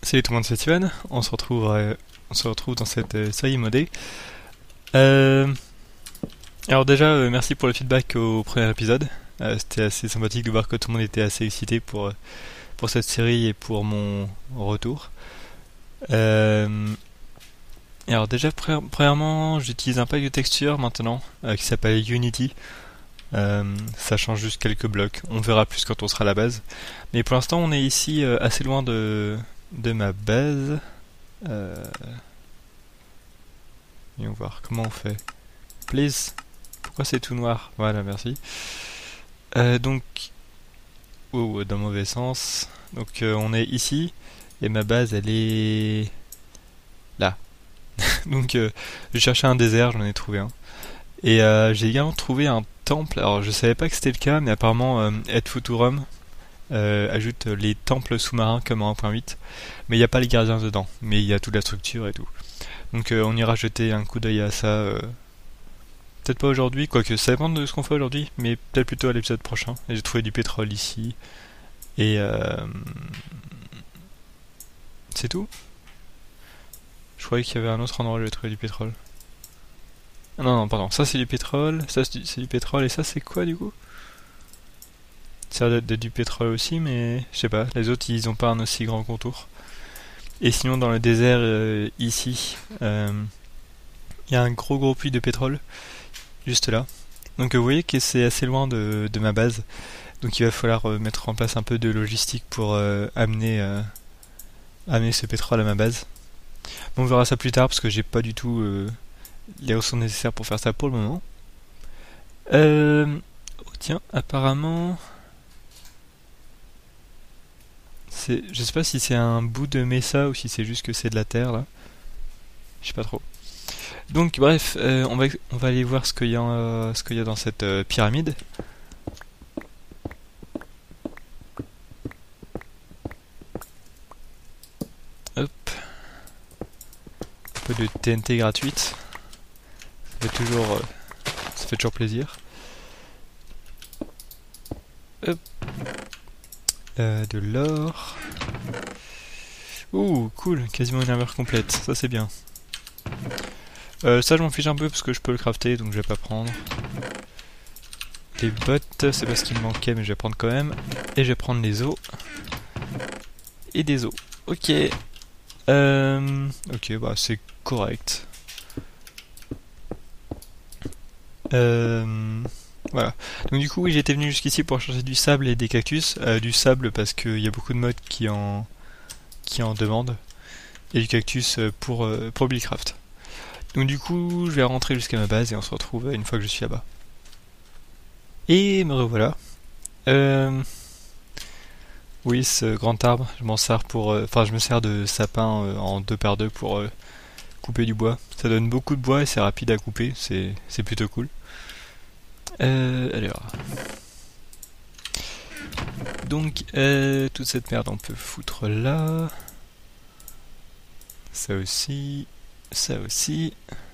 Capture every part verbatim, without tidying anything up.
Salut tout le monde, c'est Steven. On se retrouve, euh, on se retrouve dans cette euh, série modée. Euh, alors déjà, euh, merci pour le feedback au premier épisode. Euh, C'était assez sympathique de voir que tout le monde était assez excité pour, euh, pour cette série et pour mon retour. Euh, et alors déjà, pre- premièrement, j'utilise un pack de texture maintenant euh, qui s'appelle Unity. Euh, ça change juste quelques blocs. On verra plus quand on sera à la base. Mais pour l'instant, on est ici euh, assez loin de, de ma base. Euh, Voyons voir comment on fait. Please. Pourquoi c'est tout noir? Voilà, merci. Euh, donc, oh, dans le mauvais sens. Donc, euh, on est ici et ma base, elle est là. Donc, euh, je cherchais un désert, j'en ai trouvé un. Et euh, j'ai également trouvé un temple. Alors, je savais pas que c'était le cas, mais apparemment, euh, Ed Futurum euh, ajoute les temples sous-marins comme en un point huit. Mais il n'y a pas les gardiens dedans. Mais il y a toute la structure et tout. Donc, euh, on ira jeter un coup d'œil à ça. Euh, Peut-être pas aujourd'hui, quoique ça dépend de ce qu'on fait aujourd'hui, mais peut-être plutôt à l'épisode prochain. Et j'ai trouvé du pétrole ici. Et euh, c'est tout. Je croyais qu'il y avait un autre endroit où j'avais trouvé du pétrole. Ah non, non, pardon. Ça c'est du pétrole, ça c'est du, c'est du pétrole, et ça c'est quoi du coup? Ça a l'air d'être du pétrole aussi, mais je sais pas. Les autres ils ont pas un aussi grand contour. Et sinon dans le désert euh, ici, il euh, y a un gros gros puits de pétrole juste là. Donc euh, vous voyez que c'est assez loin de, de ma base. Donc il va falloir euh, mettre en place un peu de logistique pour euh, amener, euh, amener ce pétrole à ma base. Bon, on verra ça plus tard parce que j'ai pas du tout euh, les ressources nécessaires pour faire ça pour le moment. Euh, oh, tiens, apparemment, c'est, je sais pas si c'est un bout de mesa ou si c'est juste que c'est de la terre là. Je sais pas trop. Donc bref, euh, on va on va aller voir ce qu'il y a euh, ce qu'il y a dans cette euh, pyramide. Hop, un peu de T N T gratuite. Ça fait toujours euh, ça fait toujours plaisir. Hop. Euh, de l'or. Ouh, cool, quasiment une armure complète, ça c'est bien. Euh, ça je m'en fiche un peu parce que je peux le crafter donc je vais pas prendre. Les bottes, c'est pas ce qui me manquait mais je vais prendre quand même. Et je vais prendre les os. Et des os. Ok. Euh, ok, bah c'est correct. Euh, voilà. Donc du coup oui j'étais venu jusqu'ici pour chercher du sable et des cactus. Euh, du sable parce qu'il y a beaucoup de mods qui en, qui en demandent. Et du cactus pour, euh, pour Buildcraft. Donc du coup, je vais rentrer jusqu'à ma base et on se retrouve une fois que je suis là-bas. Et me revoilà. Euh... Oui, ce grand arbre, je m'en sers pour... Enfin, euh, je me sers de sapin euh, en deux par deux pour euh, couper du bois. Ça donne beaucoup de bois et c'est rapide à couper, c'est c'est plutôt cool. Euh, alors... Donc, euh, toute cette merde, on peut foutre là. Ça aussi... Ça aussi...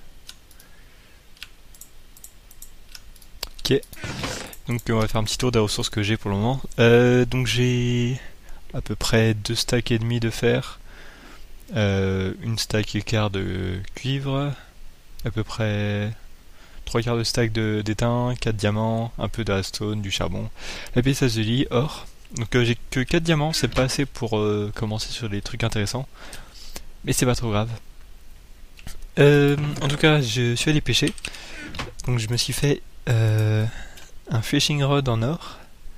Ok. Donc on va faire un petit tour des ressources que j'ai pour le moment. Euh, donc j'ai à peu près deux stacks et demi de fer, euh, une stack et quart de cuivre, à peu près trois quarts de stack de d'étain, quatre diamants, un peu de redstone, du charbon, la pièce de lit, or. Donc euh, j'ai que quatre diamants, c'est pas assez pour euh, commencer sur des trucs intéressants, mais c'est pas trop grave. Euh, en tout cas, je suis allé pêcher, donc je me suis fait euh, un fishing rod en or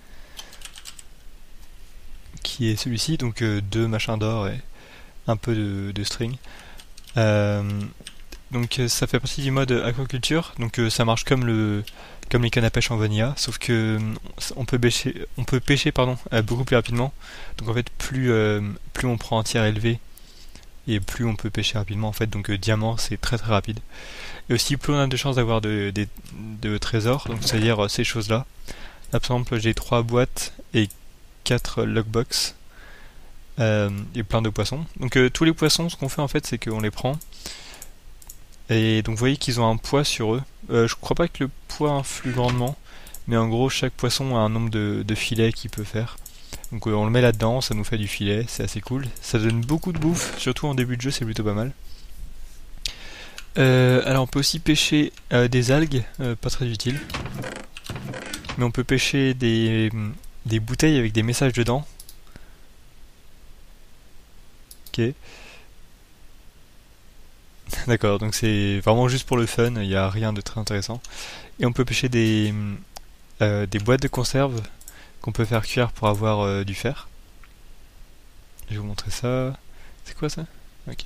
qui est celui-ci, donc euh, deux machins d'or et un peu de, de string. Euh, donc euh, ça fait partie du mode aquaculture, donc euh, ça marche comme le comme les cannes à pêche en vanilla, sauf que on peut pêcher, on peut pêcher pardon, euh, beaucoup plus rapidement. Donc en fait plus euh, plus on prend un tiers élevé et plus on peut pêcher rapidement en fait. Donc euh, diamant c'est très très rapide. Et aussi plus on a de chances d'avoir de, de, de trésors, donc c'est-à-dire euh, ces choses-là. Là par exemple j'ai trois boîtes et quatre lockbox euh, et plein de poissons. Donc euh, tous les poissons, ce qu'on fait en fait c'est qu'on les prend. Et donc vous voyez qu'ils ont un poids sur eux. Euh, je crois pas que le poids influe grandement, mais en gros chaque poisson a un nombre de, de filets qu'il peut faire. Donc euh, on le met là-dedans, ça nous fait du filet, c'est assez cool. Ça donne beaucoup de bouffe, surtout en début de jeu, c'est plutôt pas mal. Euh, alors on peut aussi pêcher euh, des algues, euh, pas très utile. Mais on peut pêcher des, des bouteilles avec des messages dedans. Ok. D'accord, donc c'est vraiment juste pour le fun, il n'y a rien de très intéressant. Et on peut pêcher des, euh, des boîtes de conserve qu'on peut faire cuire pour avoir euh, du fer. Je vais vous montrer ça. C'est quoi ça? Ok.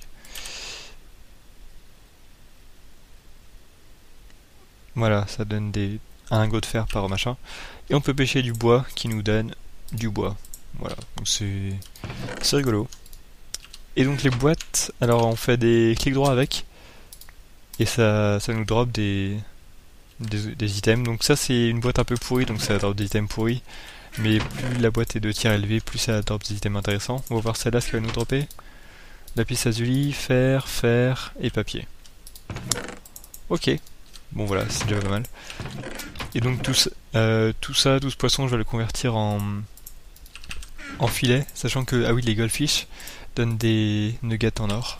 Voilà, ça donne des un lingot de fer par machin. Et on peut pêcher du bois qui nous donne du bois. Voilà, donc c'est c'est rigolo. Et donc les boîtes, alors on fait des clics droits avec. Et ça, ça nous drop des, des, des items. Donc ça c'est une boîte un peu pourrie, donc ça drop des items pourris. Mais plus la boîte est de tiers élevé, plus ça drop des items intéressants. On va voir celle-là, ce qu'elle va nous dropper. Lapis lazuli, fer, fer et papier. Ok. Bon voilà, c'est déjà pas mal. Et donc tout, euh, tout ça, tout ce poisson, je vais le convertir en, en filet, sachant que, ah oui, les goldfish donnent des nuggets en or.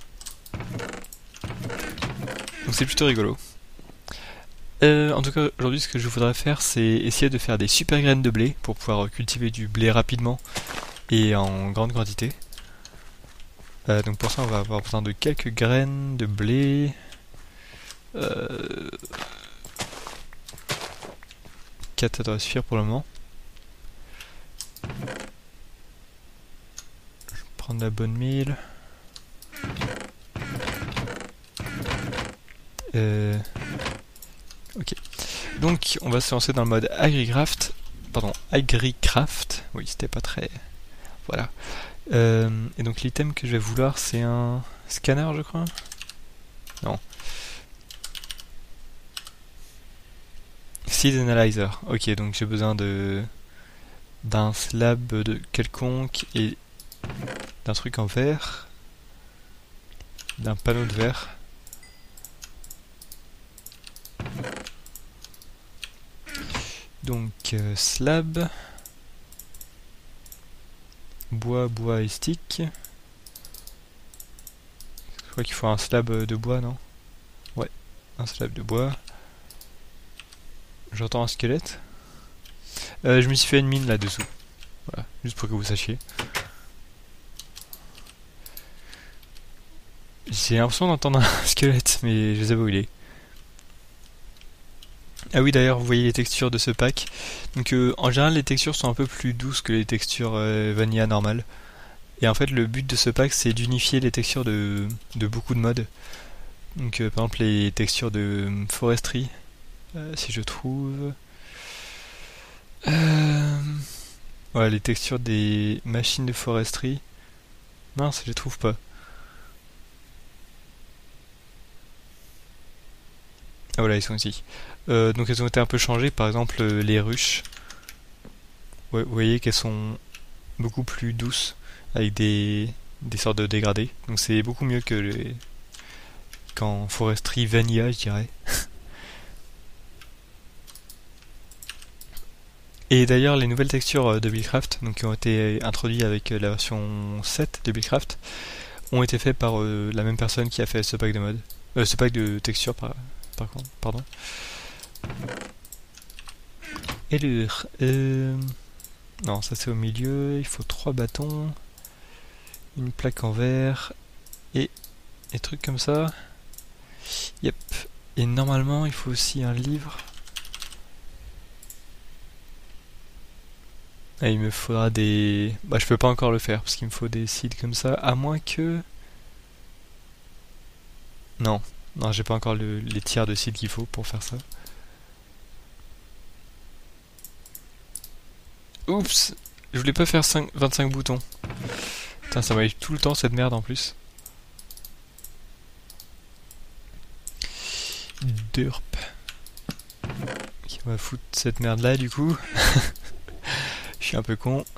Donc c'est plutôt rigolo. Euh, en tout cas, aujourd'hui, ce que je voudrais faire, c'est essayer de faire des super graines de blé pour pouvoir cultiver du blé rapidement et en grande quantité. Euh, donc pour ça, on va avoir besoin de quelques graines de blé. Euh... quatre, ça devrait suffire pour le moment. Je vais prendre la bonne mille. Euh... Ok. Donc on va se lancer dans le mode AgriCraft. Pardon, AgriCraft. Oui, c'était pas très... Voilà. Euh, et donc l'item que je vais vouloir, c'est un scanner, je crois. Non. Seed Analyzer. Ok, donc j'ai besoin de d'un slab de quelconque et d'un truc en verre, d'un panneau de verre. Donc euh, slab, bois, bois et stick. Je crois qu'il faut un slab de bois, non? Ouais, un slab de bois. J'entends un squelette. Euh, je me suis fait une mine là-dessous. Voilà, juste pour que vous sachiez. J'ai l'impression d'entendre un squelette, mais je sais pas où il est. Ah oui, d'ailleurs, vous voyez les textures de ce pack. Donc, euh, en général, les textures sont un peu plus douces que les textures euh, vanilla normales. Et en fait, le but de ce pack, c'est d'unifier les textures de, de beaucoup de modes. Donc, euh, par exemple, les textures de foresterie, euh, si je trouve. Euh... Ouais, les textures des machines de foresterie. Mince, je les trouve pas. Ah voilà, ils sont ici. Euh, donc elles ont été un peu changées, par exemple euh, les ruches. Ouais, vous voyez qu'elles sont beaucoup plus douces, avec des, des sortes de dégradés. Donc c'est beaucoup mieux que les... qu'en foresterie vanilla, je dirais. Et d'ailleurs, les nouvelles textures de Buildcraft, donc qui ont été introduites avec la version sept de Buildcraft, ont été faites par euh, la même personne qui a fait ce pack de mode. Euh, ce pack de textures, par, par contre, pardon. Et le... Euh... Non, ça c'est au milieu, il faut trois bâtons, une plaque en verre, et des trucs comme ça. Yep. Et normalement, il faut aussi un livre. Et il me faudra des... Bah je peux pas encore le faire, parce qu'il me faut des seeds comme ça, à moins que... Non, non j'ai pas encore le, les tiers de seeds qu'il faut pour faire ça. Oups, je voulais pas faire cinq, vingt-cinq boutons. Putain, ça m'arrive tout le temps cette merde en plus. Derp. Ok, on va foutre cette merde là du coup. Je suis un peu con.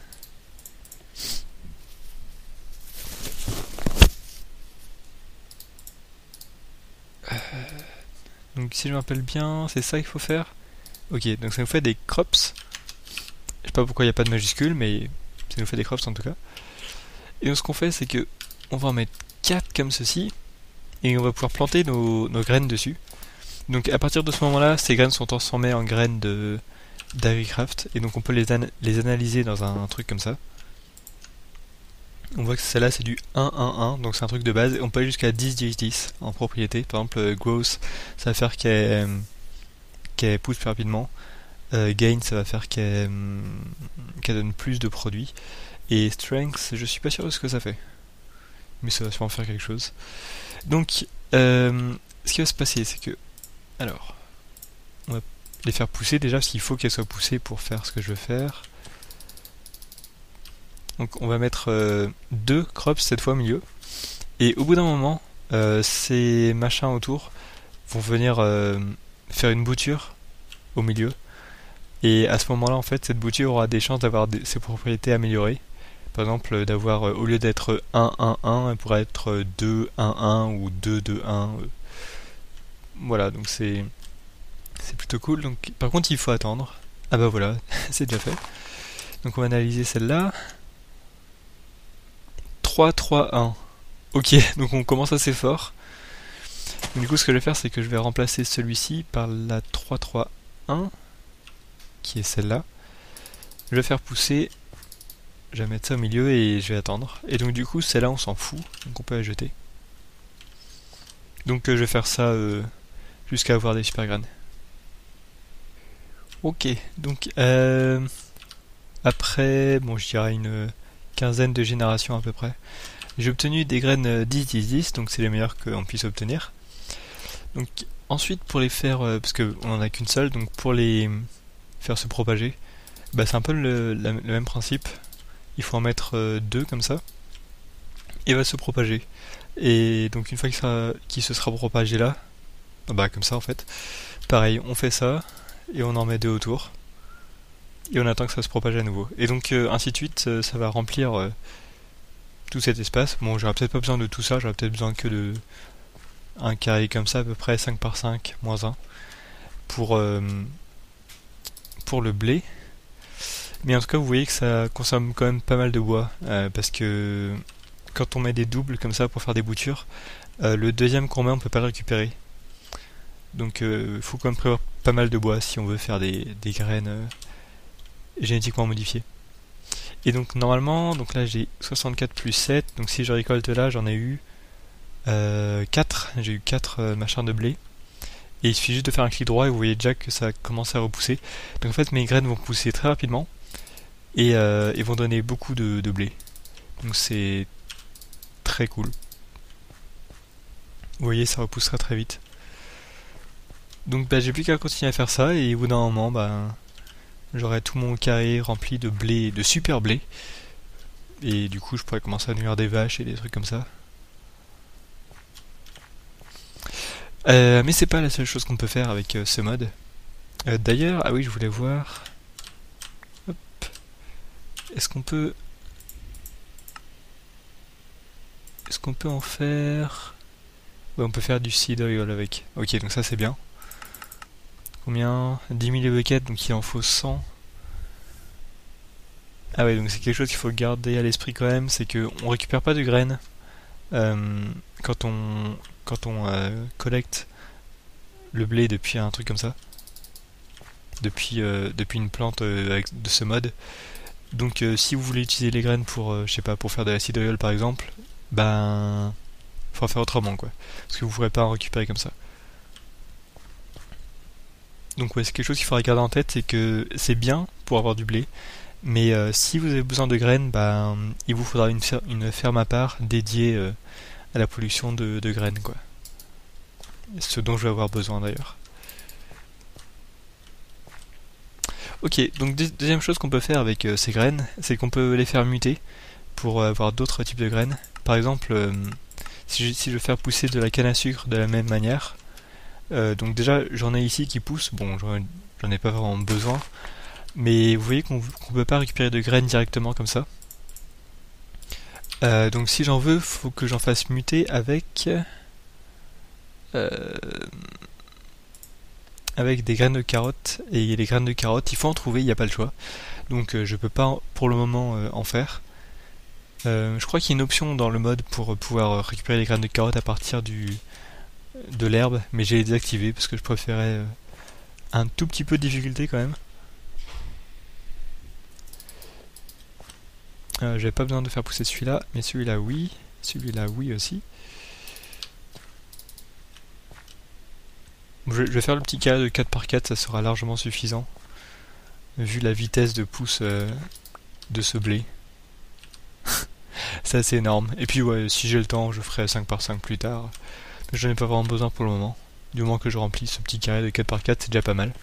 Euh, donc si je me rappelle bien, c'est ça qu'il faut faire. Ok, donc ça nous fait des crops. Je sais pas pourquoi il n'y a pas de majuscule, mais ça nous fait des crops en tout cas. Et donc ce qu'on fait, c'est que on va en mettre quatre comme ceci, et on va pouvoir planter nos, nos graines dessus. Donc à partir de ce moment-là, ces graines sont transformées en graines de d'AgriCraft, et donc on peut les, an les analyser dans un, un truc comme ça. On voit que celle-là c'est du un un un, donc c'est un truc de base, et on peut aller jusqu'à dix dix dix en propriété. Par exemple, euh, Growth, ça va faire qu'elle qu'elle pousse plus rapidement. Euh, gain, ça va faire qu'elle qu'elle donne plus de produits. Et Strength, je suis pas sûr de ce que ça fait. Mais ça va sûrement faire quelque chose. Donc, euh, ce qui va se passer, c'est que... Alors, on va les faire pousser déjà, parce qu'il faut qu'elles soient poussées pour faire ce que je veux faire. Donc on va mettre euh, deux crops cette fois au milieu. Et au bout d'un moment, euh, ces machins autour vont venir euh, faire une bouture au milieu. Et à ce moment-là, en fait, cette bouture aura des chances d'avoir ses propriétés améliorées. Par exemple, d'avoir, euh, au lieu d'être un un un, elle pourrait être deux un un ou deux deux un. Euh. Voilà, donc c'est c'est plutôt cool. Donc, par contre, il faut attendre. Ah bah voilà, c'est déjà fait. Donc on va analyser celle-là. trois trois un. Ok, donc on commence assez fort. Donc, du coup, ce que je vais faire, c'est que je vais remplacer celui-ci par la trois trois un, qui est celle-là. Je vais faire pousser, je vais mettre ça au milieu et je vais attendre. Et donc du coup, celle-là, on s'en fout, donc on peut la jeter. Donc euh, je vais faire ça euh, jusqu'à avoir des super graines. Ok, donc euh, après, bon, je dirais une quinzaine de générations à peu près. J'ai obtenu des graines dix dix dix, donc c'est les meilleures qu'on puisse obtenir. Donc ensuite, pour les faire, euh, parce qu'on n'en a qu'une seule, donc pour les faire se propager, bah, c'est un peu le, la, le même principe. Il faut en mettre euh, deux comme ça, et va se propager. Et donc une fois qu'il sera, qu'il se sera propagé là, bah comme ça en fait, pareil, on fait ça, et on en met deux autour, et on attend que ça se propage à nouveau. Et donc euh, ainsi de suite, euh, ça va remplir euh, tout cet espace. Bon, j'aurais peut-être pas besoin de tout ça, j'aurais peut-être besoin que de un carré comme ça, à peu près cinq par cinq, moins un, pour, euh, pour le blé. Mais en tout cas, vous voyez que ça consomme quand même pas mal de bois, euh, parce que quand on met des doubles comme ça pour faire des boutures, euh, le deuxième qu'on met, on peut pas le récupérer. Donc il euh, faut quand même prévoir pas mal de bois si on veut faire des, des graines euh, génétiquement modifiées. Et donc normalement, donc là j'ai soixante-quatre plus sept, donc si je récolte là, j'en ai eu euh, quatre, j'ai eu quatre euh, machins de blé. Et il suffit juste de faire un clic droit et vous voyez déjà que ça commence à repousser. Donc en fait mes graines vont pousser très rapidement et, euh, et vont donner beaucoup de, de blé. Donc c'est très cool. Vous voyez, ça repoussera très vite. Donc bah, j'ai plus qu'à continuer à faire ça et au bout d'un moment, bah, j'aurai tout mon carré rempli de blé, de super blé. Et du coup, je pourrais commencer à nourrir des vaches et des trucs comme ça. Euh, mais c'est pas la seule chose qu'on peut faire avec euh, ce mode. Euh, D'ailleurs, ah oui, je voulais voir. Hop. Est-ce qu'on peut... Est-ce qu'on peut en faire... Ouais, on peut faire du seed oil avec. Ok, donc ça c'est bien. Combien? dix mille buckets, donc il en faut cent. Ah ouais, donc c'est quelque chose qu'il faut garder à l'esprit quand même, c'est que on récupère pas de graines euh, quand on quand on euh, collecte le blé depuis un truc comme ça, depuis euh, depuis une plante euh, avec, de ce mode. Donc euh, si vous voulez utiliser les graines pour euh, je sais pas, pour faire de l'acid oil par exemple, ben faut faire autrement quoi, parce que vous pourrez pas en récupérer comme ça. Donc ouais, c'est quelque chose qu'il faudra garder en tête, c'est que c'est bien pour avoir du blé, mais euh, si vous avez besoin de graines, bah, il vous faudra une, fer une ferme à part dédiée euh, à la production de, de graines, quoi. Ce dont je vais avoir besoin d'ailleurs. Ok, donc deux deuxième chose qu'on peut faire avec euh, ces graines, c'est qu'on peut les faire muter pour euh, avoir d'autres types de graines. Par exemple, euh, si, je, si je veux faire pousser de la canne à sucre de la même manière, euh, donc déjà j'en ai ici qui poussent, bon j'en ai pas vraiment besoin, mais vous voyez qu'on qu'on peut pas récupérer de graines directement comme ça. Euh, donc si j'en veux, faut que j'en fasse muter avec euh, avec des graines de carottes, et les graines de carottes, il faut en trouver, il n'y a pas le choix. Donc euh, je peux pas pour le moment euh, en faire. Euh, je crois qu'il y a une option dans le mode pour pouvoir récupérer les graines de carottes à partir du de l'herbe, mais j'ai désactivé parce que je préférais euh, un tout petit peu de difficulté quand même. Euh, J'avais pas besoin de faire pousser celui-là, mais celui-là oui, celui-là oui aussi. Je, je vais faire le petit carré de quatre par quatre, ça sera largement suffisant, vu la vitesse de pousse euh, de ce blé. C'est assez énorme. Et puis ouais, si j'ai le temps, je ferai cinq par cinq plus tard. Mais j'en ai pas vraiment besoin pour le moment. Du moment que je remplis ce petit carré de quatre par quatre, c'est déjà pas mal.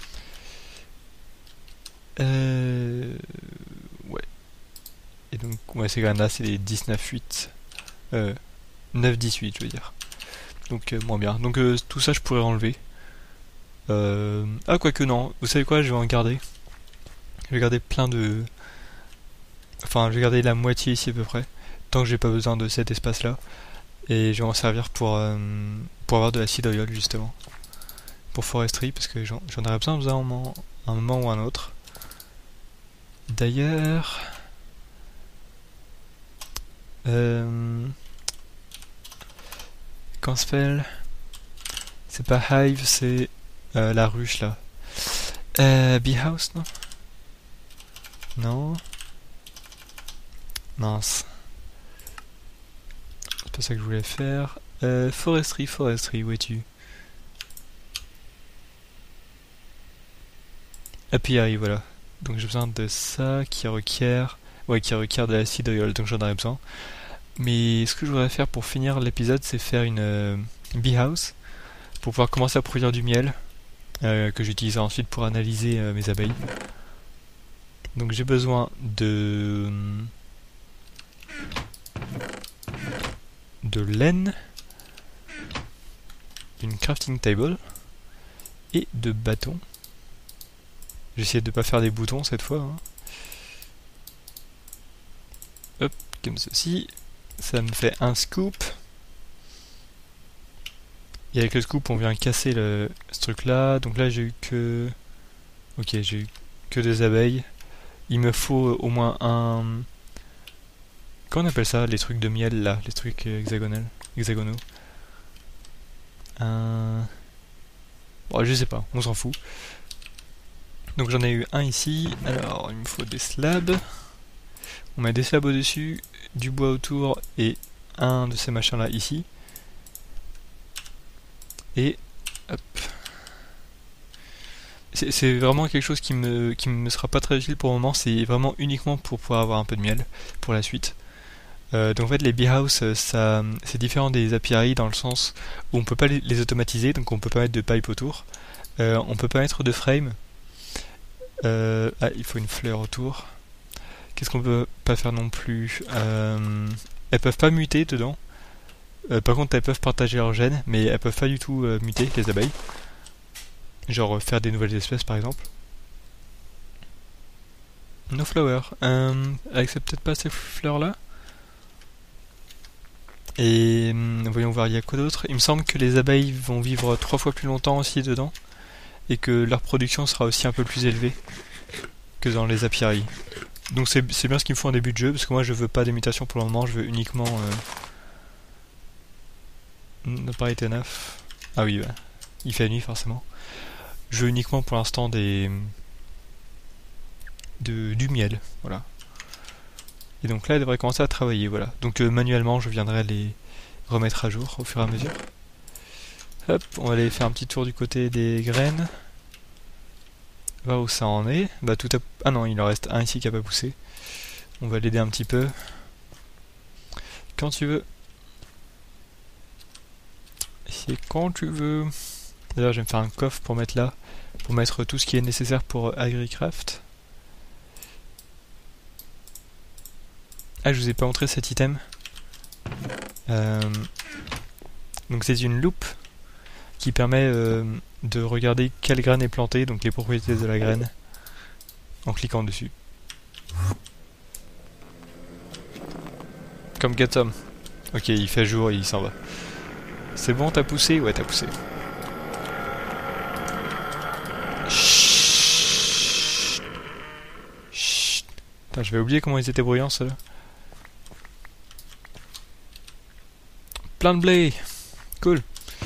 Euh... Ouais. Et donc, ouais, ces graines là, c'est les dix-neuf huit. Euh... neuf dix-huit, je veux dire. Donc, euh, moins bien. Donc, euh, tout ça, je pourrais enlever. Euh... Ah, quoique non. Vous savez quoi, je vais en garder. Je vais garder plein de... Enfin, je vais garder la moitié ici à peu près. Tant que j'ai pas besoin de cet espace là. Et je vais en servir pour, euh, pour avoir de la seed oil justement. Pour foresterie, parce que j'en aurais besoin à un moment, un moment ou un autre. D'ailleurs... Euh, Cancel. C'est pas Hive, c'est euh, la ruche là. Euh, Beehouse, non? Non. Mince. C'est pas ça que je voulais faire. Euh, foresterie, foresterie, où es-tu? Apiary, voilà. Donc j'ai besoin de ça qui requiert... Ouais, qui requiert de l'acide oil, donc j'en aurais besoin. Mais ce que je voudrais faire pour finir l'épisode, c'est faire une euh, beehouse pour pouvoir commencer à produire du miel euh, que j'utiliserai ensuite pour analyser euh, mes abeilles. Donc j'ai besoin de de laine, d'une crafting table et de bâtons. J'essaie de pas faire des boutons cette fois. Hein. Hop, comme ceci. Ça me fait un scoop. Et avec le scoop, on vient casser le, ce truc là. Donc là, j'ai eu que... Ok, j'ai eu que des abeilles. Il me faut au moins un... Comment on appelle ça, les trucs de miel là? Les trucs hexagonaux. hexagonaux. Un... Bon, je sais pas, on s'en fout. Donc j'en ai eu un ici. Alors, il me faut des slabs. On met des slabs au-dessus, du bois autour et un de ces machins là ici. Et hop. C'est vraiment quelque chose qui me, qui me sera pas très utile pour le moment, c'est vraiment uniquement pour pouvoir avoir un peu de miel pour la suite. Euh, donc en fait les beehouse ça c'est différent des apiaries dans le sens où on peut pas les, les automatiser, donc on peut pas mettre de pipe autour. Euh, on peut pas mettre de frame. Euh, ah, il faut une fleur autour. Qu'est-ce qu'on peut pas faire non plus? euh, Elles peuvent pas muter dedans. Euh, par contre, elles peuvent partager leur gènes, mais elles peuvent pas du tout euh, muter, les abeilles. Genre euh, faire des nouvelles espèces, par exemple. No flower. Euh, elle accepte peut-être pas ces fleurs-là. Et euh, voyons voir, il y a quoi d'autre? Il me semble que les abeilles vont vivre trois fois plus longtemps aussi dedans. Et que leur production sera aussi un peu plus élevée que dans les apiaries. Donc c'est bien ce qu'il me faut en début de jeu, parce que moi je veux pas des mutations pour le moment, je veux uniquement... Euh... Not bright enough. Ah oui, bah, il fait nuit forcément. Je veux uniquement pour l'instant des... De, du miel, voilà. Et donc là elle devrait commencer à travailler, voilà. Donc euh, manuellement je viendrai les remettre à jour au fur et à mesure. Hop, on va aller faire un petit tour du côté des graines. Voir où ça en est. Bah tout a... Ah non, il en reste un ici qui a pas poussé. On va l'aider un petit peu. Quand tu veux. C'est quand tu veux. D'ailleurs, je vais me faire un coffre pour mettre là. Pour mettre tout ce qui est nécessaire pour AgriCraft. Ah, je vous ai pas montré cet item. Euh... Donc c'est une loupe qui permet euh, de regarder quelle graine est plantée, donc les propriétés de la graine, en cliquant dessus. Comme Gatom. Ok, il fait jour et il s'en va. C'est bon, t'as poussé? Ouais, t'as poussé. Putain, j'avais oublié comment ils étaient bruyants ceux-là. Plein de blé. Cool.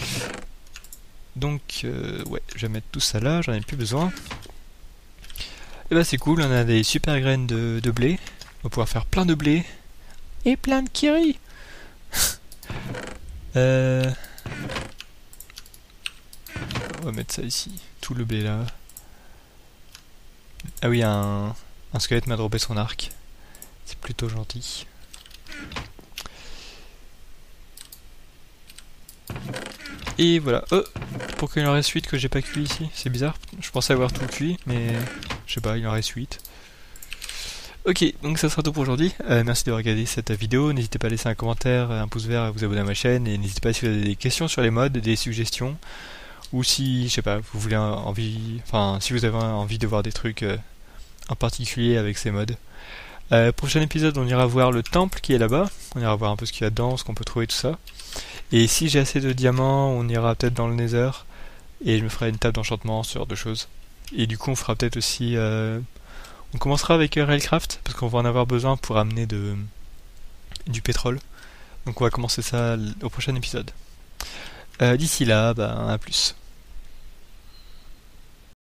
Donc, euh, ouais, je vais mettre tout ça là, j'en ai plus besoin. Et bah c'est cool, on a des super graines de, de blé. On va pouvoir faire plein de blé. Et plein de kiri. euh... On va mettre ça ici. Tout le blé là. Ah oui, un, un squelette m'a droppé son arc. C'est plutôt gentil. Et voilà. Oh, pour qu'il en reste huit que j'ai pas cuit ici. C'est bizarre. Je pensais avoir tout cuit, mais je sais pas, il en reste huit. Ok, donc ça sera tout pour aujourd'hui. Euh, merci d'avoir regardé cette vidéo. N'hésitez pas à laisser un commentaire, un pouce vert, à vous abonner à ma chaîne. Et n'hésitez pas si vous avez des questions sur les mods, des suggestions. Ou si, je sais pas, vous voulez envie, enfin, si vous avez envie de voir des trucs euh, en particulier avec ces mods. Euh, prochain épisode, on ira voir le temple qui est là-bas. On ira voir un peu ce qu'il y a dedans, ce qu'on peut trouver, tout ça. Et si j'ai assez de diamants, on ira peut-être dans le Nether. Et je me ferai une table d'enchantement, ce genre de choses. Et du coup, on fera peut-être aussi... Euh, on commencera avec euh, Railcraft, parce qu'on va en avoir besoin pour amener de, du pétrole. Donc on va commencer ça au prochain épisode. Euh, D'ici là, bah, à plus.